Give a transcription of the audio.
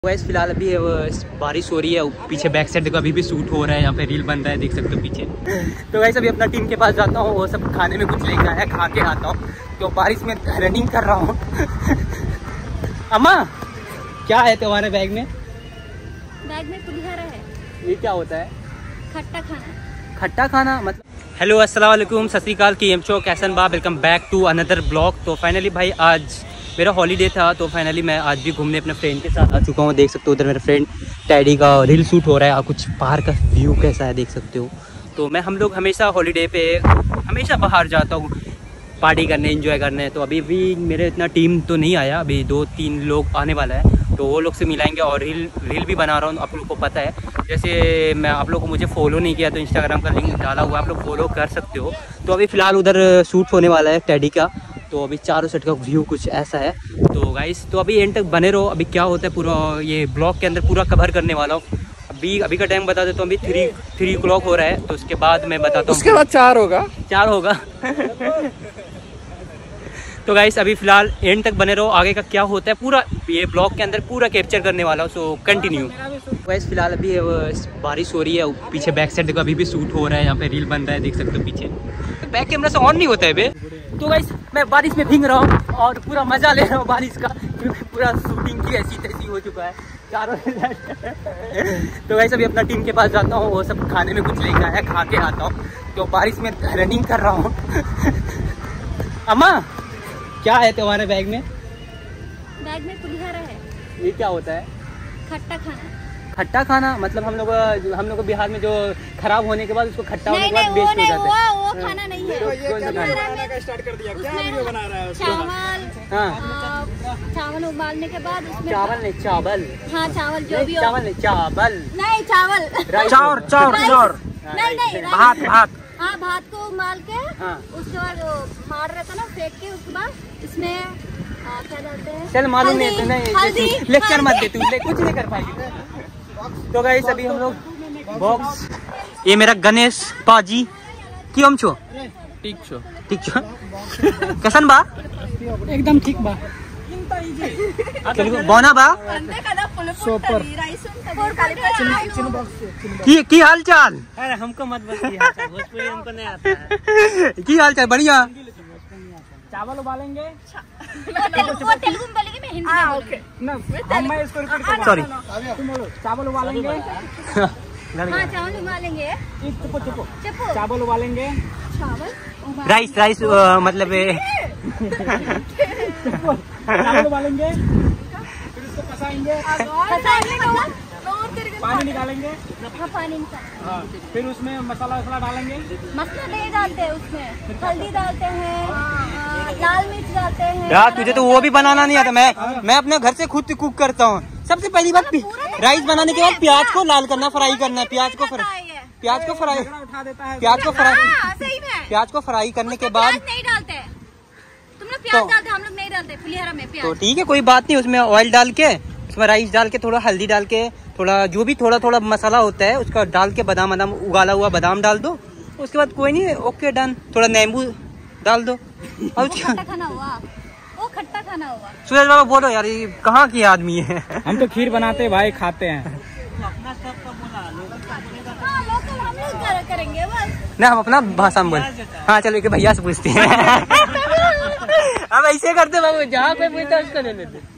वैसे फिलहाल अभी बारिश हो रही है, पीछे बैक साइड देखो अभी भी शूट हो रहा है, यहाँ पे रील बन रहा है, देख सकते हो पीछे। तो वैसे अभी अपना टीम के पास जाता हूँ, वो सब खाने में कुछ लेकर आया, खा के आता हूँ। तो बारिश में रनिंग कर रहा हूँ। अम्मा क्या है तुम्हारे बैग में? बैग में पुलिहारा है। ये क्या होता है? खट्टा खाना। खट्टा खाना मतलब? हेलो अस्सलाम वालेकुम, सत श्री अकाल, की एम कैसन बा, welcome back to another blog. तो फाइनली भाई आज मेरा हॉलीडे था, तो फाइनली मैं आज भी घूमने अपने फ्रेंड के साथ आ चुका हूँ। देख सकते हो उधर मेरा फ्रेंड टैडी का रील शूट हो रहा है और कुछ बाहर का व्यू कैसा है देख सकते हो। तो हम लोग हमेशा हॉलीडे पे हमेशा बाहर जाता हूँ पार्टी करने, एंजॉय करने। तो अभी भी मेरे इतना टीम तो नहीं आया, अभी 2-3 लोग आने वाला है, तो वो लोग से मिलाएंगे और रील भी बना रहा हूँ। आप लोग को पता है, जैसे मैं आप लोग को मुझे फॉलो नहीं किया तो इंस्टाग्राम का लिंक डाला हुआ है, आप लोग फॉलो कर सकते हो। तो अभी फ़िलहाल उधर शूट होने वाला है टैडी का, तो अभी चारों साइड का व्यू कुछ ऐसा है। तो गाइस तो अभी एंड तक बने रहो, अभी क्या होता है पूरा ये ब्लॉग के अंदर पूरा कवर करने वाला हूँ। अभी का टाइम बता देता हूँ, अभी 3 o'clock हो रहा है, तो उसके बाद मैं बताता हूँ। उसके बाद 4 होगा। तो गाइस अभी फिलहाल एंड तक बने रहो, आगे का क्या होता है पूरा ये ब्लॉग के अंदर पूरा कैप्चर करने वाला हूँ, सो कंटिन्यू। गाइस फिलहाल अभी बारिश हो रही है, पीछे बैक साइड देखो अभी भी शूट हो रहा है, यहाँ पे रील बन रहा है, देख सकते हो पीछे। बैक कैमरा से ऑन नहीं होता है बे। तो गाइस मैं बारिश में भीग रहा हूँ और पूरा मजा ले रहा हूँ बारिश का, क्योंकि पूरा शूटिंग की ऐसी तैसी हो चुका है चारों। तो गाइस अभी अपना टीम के पास जाता हूँ, वो सब खाने में कुछ लेकर आया, खा के आता हूँ। तो बारिश में रनिंग कर रहा हूँ। अम्मा क्या है तुम्हारे बैग में? बैग में पुलिहारा है। ये क्या होता है? खट्टा खाना। खट्टा खाना मतलब हम लोग को बिहार में जो खराब होने के बाद उसको खट्टा होने के बाद वेस्ट हो जाता है। वो खाना नहीं है। स्टार्ट कर दिया, क्या वीडियो बना रहा है? चावल उबालने के बाद उसमें चावल। हाँ चावल जो भी चावल नहीं चावल नहीं भात। हाँ भात को उबाल के उसके बाद मार रहता ना, फेंक के उसके बाद इसमें क्या डालते हैं? चल मालूम नहीं, लेक्चर मत दे तू, कुछ नहीं कर पाएगी। तो गाइस अभी हम लोग बॉक्स, ये मेरा गणेश पाजी की हम छो ठीक छो कैसन बा? एकदम ठीक बा, बोना बा सुपर की हाल चाल? अरे हमको मत बताइए, भोजपुरी हमको नहीं आता है। की हाल चाल? बढ़िया। चावल उबालेंगे, वो तेलुगु में बोलेंगे, मैं हिंदी में बोलूंगी। मैं इसको रिपीट कर, सॉरी। चावल उबालेंगे, हाँ चावल उबालेंगे, चावल उबालेंगे, राइस मतलब चावल उबालेंगे, फिर इसको पसाएंगे, पानी निकालेंगे, हाँ, फिर उसमें मसाला डालेंगे। मसाला नहीं डालते उसमें, हल्दी डालते हैं, लाल मिर्च डालते हैं। यार तुझे तो वो भी बनाना नहीं आता। मैं अपने घर से खुद कुक करता हूँ। सबसे पहली बात, राइस बनाने के बाद प्याज को लाल करना, फ्राई करना, प्याज को फ्राई करने के बाद नहीं डालते तुम लोग, प्याज डालते, हम लोग नहीं डालते पुलिहारा में प्याज। तो ठीक है कोई बात नहीं, उसमें ऑयल डाल के, उसमें राइस डाल के, थोड़ा हल्दी डाल के, थोड़ा जो भी थोड़ा मसाला होता है उसका डाल के, बादाम उगाला हुआ बादाम डाल दो, उसके बाद कोई नहीं, ओके डन। थोड़ा नींबू डाल दो और खट्टा खाना हुआ, वो खट्टा खाना हुआ। सूरज बाबा बोलो यार, ये कहाँ की आदमी है? हम तो खीर बनाते भाई, खाते हैं। करेंगे बस ना, हम अपना भाषा में बोल। हाँ चलो भैया से पूछते हैं। अब ऐसे करते बाबू, जहाँ कोई पूछता है उसको ले लेते।